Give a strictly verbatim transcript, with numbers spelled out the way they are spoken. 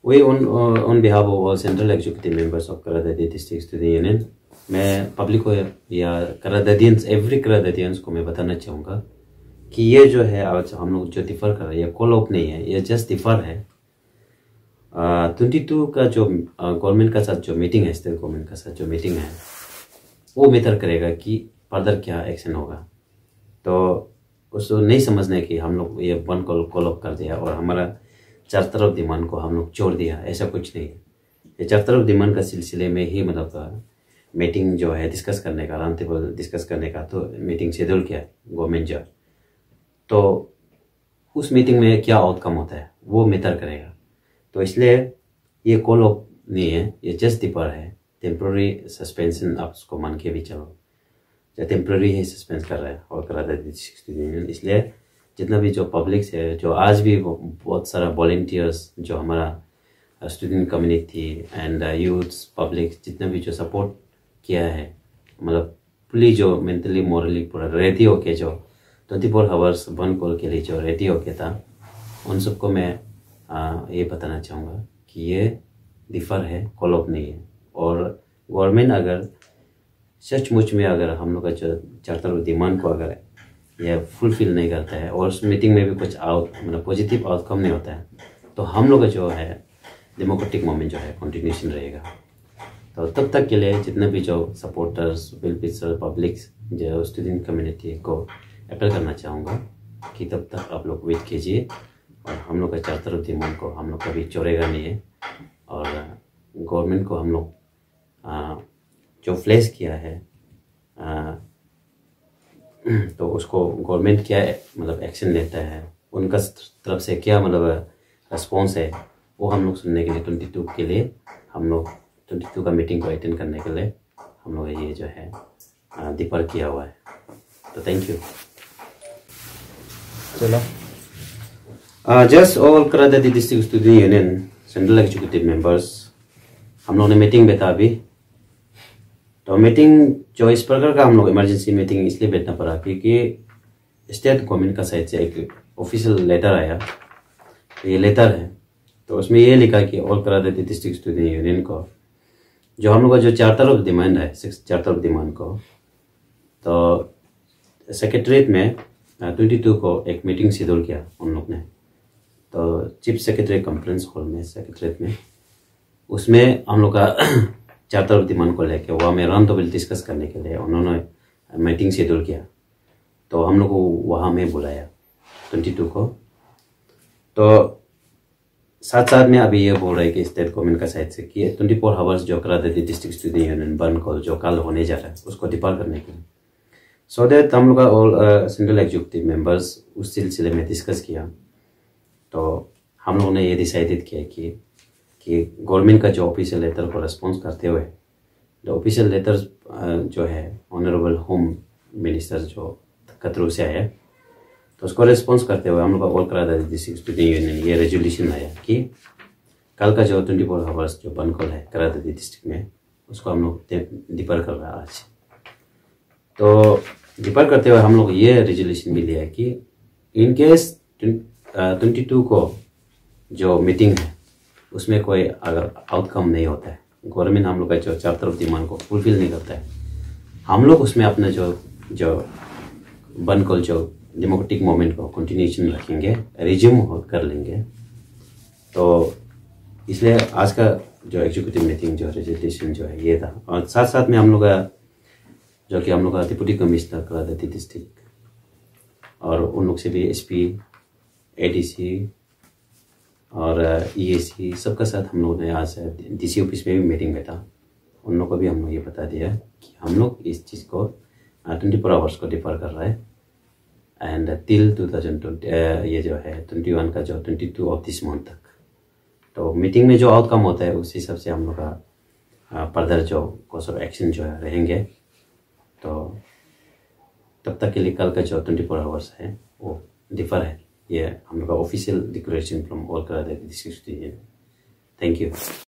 We on uh, on behalf of all central executive members of Karadadi District Student Union, मैं public को या करादादियंस every करादादियंस को मैं बताना चाहूँगा कि ये जो है आज हम लोग जो डिफर कर रहे हैं ये कॉल ऑफ नहीं है, ये जस्ट डिफर है। ट्वेंटी uh, टू का जो गवर्नमेंट uh, का साथ जो मीटिंग है, स्टेट गवर्नमेंट का साथ जो मीटिंग है वो मैटर करेगा कि फर्दर क्या एक्शन होगा। तो उसको नहीं समझने कि हम लोग ये वन कॉल कॉल ऑफ कर दिया और हमारा चार तरफ डिमांड को हम लोग छोड़ दिया, ऐसा कुछ नहीं है। ये चार तरफ डिमांड का सिलसिले में ही मतलब मीटिंग जो है डिस्कस करने का, राउंड टेबल डिस्कस करने का तो मीटिंग शेड्यूल किया है गवर्नमेंट जो। तो उस मीटिंग में क्या आउटकम होता है वो मैटर करेगा। तो इसलिए ये कॉल ऑफ नहीं है, ये जस्ट डिफर है, टेम्प्रोरी सस्पेंशन। आप उसको मान के भी चलो, टेम्प्रोरी ही सस्पेंड कर रहा है और करा देती है। इसलिए जितना भी जो पब्लिक है, जो आज भी बहुत सारा वॉलंटियर्स जो हमारा student community and youths public जितना भी जो सपोर्ट किया है, मतलब फुली जो मेंटली मोरली पूरा रेडी होके जो ट्वेंटी फोर आवर्स वन कॉल के लिए जो रेडी होके था, उन सबको मैं आ, ये बताना चाहूँगा कि ये डिफर है, कॉल ऑफ नहीं है। और गवर्नमेंट अगर सचमुच में अगर हम लोग का जो चार तरफ डिमांड को अगर ये फुलफिल नहीं करता है और उस मीटिंग में भी कुछ आउट मतलब पॉजिटिव आउटकम नहीं होता है, तो हम लोग का जो है डेमोक्रेटिक मूवमेंट जो है कंटिन्यूशन रहेगा। तो तब तक के लिए जितने भी जो सपोर्टर्स वेलविशर पब्लिक जो स्टूडेंट कम्युनिटी को अपील करना चाहूँगा कि तब तक आप लोग वेट कीजिए और हम लोग का चार तरफ डिमांड को हम लोग कभी छोड़ेगा नहीं है। और गवर्नमेंट को हम लोग जो फ्लैश किया है आ, तो उसको गवर्नमेंट क्या मतलब एक्शन लेता है, उनका तरफ से क्या मतलब रिस्पॉन्स है, वो हम लोग सुनने के लिए ट्वेंटी टू के लिए हम लोग ट्वेंटी टू का मीटिंग को अटेंड करने के लिए हम लोग ये जो है डिफर किया हुआ है। तो थैंक यू। चलो जस्ट ऑल करादादी district student union central executive members, हम लोग ने मीटिंग बैठा अभी। तो मीटिंग जो इस प्रकार का हम लोग इमरजेंसी मीटिंग इसलिए बैठना पड़ा क्योंकि स्टेट गवर्नमेंट का साइड से एक ऑफिशियल लेटर आया। तो ये लेटर है, तो उसमें ये लिखा कि ऑल करादादी डिस्ट्रिक्ट स्टूडेंट यूनियन को जो हम लोग का जो चार तरफ डिमांड है, सिक्स चार तरफ डिमांड को, तो सेक्रेटरीट में ट्वेंटी टू को एक मीटिंग शेड्यूल किया उन लोग ने। तो चीफ सेक्रेटरी कॉन्फ्रेंस हॉल में सेक्रेटरीट में, उसमें हम लोग का चार तरफ डिमांड को लेके वहाँ में राउंड टेबल डिस्कस करने के लिए उन्होंने मीटिंग शेड्यूल किया। तो हम लोग को वहाँ में बुलाया ट्वेंटी टू को। तो साथ साथ में अभी ये बोल रहा है कि स्टेट गवर्नमेंट का साइड से कि ट्वेंटी फोर आवर्स जो करादादी डिस्ट्रिक्ट स्टूडेंट यूनियन बर्न कॉल जो कल होने जा रहा है उसको डिफर करने के लिए, सो दैट हम लोग का ऑल सेंट्रल एग्जीक्यूटिव मेंबर्स उस सिलसिले में डिस्कस किया। तो हम लोगों ने ये डिसाइडेड किया कि कि गवर्नमेंट का जो ऑफिशियल लेटर को रिस्पॉन्स करते हुए, जो ऑफिशियल लेटर जो है ऑनरेबल होम मिनिस्टर जो के थ्रू से आया, तो उसको रिस्पॉन्स करते हुए हम लोग का ऑल करादादी डिस्ट्रिक्ट स्टूडेंट यूनियन ये रेजोल्यूशन आया कि कल का जो ट्वेंटी फोर आवर्स जो बंद कॉल है करादादी डिस्ट्रिक्ट में, उसको हम लोग डिफर कर रहा है आज। तो डिफर करते हुए हम लोग ये रेजोल्यूशन भी लिया कि इन केस ट्वेंटी टू को जो मीटिंग है उसमें कोई अगर आउटकम नहीं होता है, गवर्नमेंट हम लोग का जो चार तरफ डिमांड को फुलफिल नहीं करता है, हम लोग उसमें अपना जो जो बंद कॉल जो डेमोक्रेटिक मूवमेंट को कंटिन्यूशन रखेंगे, रिज्यूम कर लेंगे। तो इसलिए आज का जो एग्जीक्यूटिव मीटिंग जो रेजोल्यूशन जो है ये था। और साथ साथ में हम लोग का जो कि हम लोग का डिप्टी कमिश्नर करादादी डिस्ट्रिक्ट और उन लोग से भी S P A D C और ई ए सी सबका साथ हम लोगों ने आज डी सी ऑफिस में भी मीटिंग बैठा। उन लोगों को भी हम लोग ये बता दिया कि हम लोग इस चीज़ को ट्वेंटी फोर आवर्स को डिफर कर रहा है and till two thousand twenty ये जो है ट्वेंटी वन का जो twenty two of this month तक। तो मीटिंग में जो आउटकम होता है उस हिसाब से हम लोग का फर्दर जो कोर्स ऑफ एक्शन जो है रहेंगे। तो तब तक के लिए कल का जो ट्वेंटी फोर आवर्स है वो डिफर है, ये हम लोग का ऑफिशियल डिक्लेरेशन फ्रॉम ऑल करादादी डिस्ट्रिक्ट यूनियन। Thank you.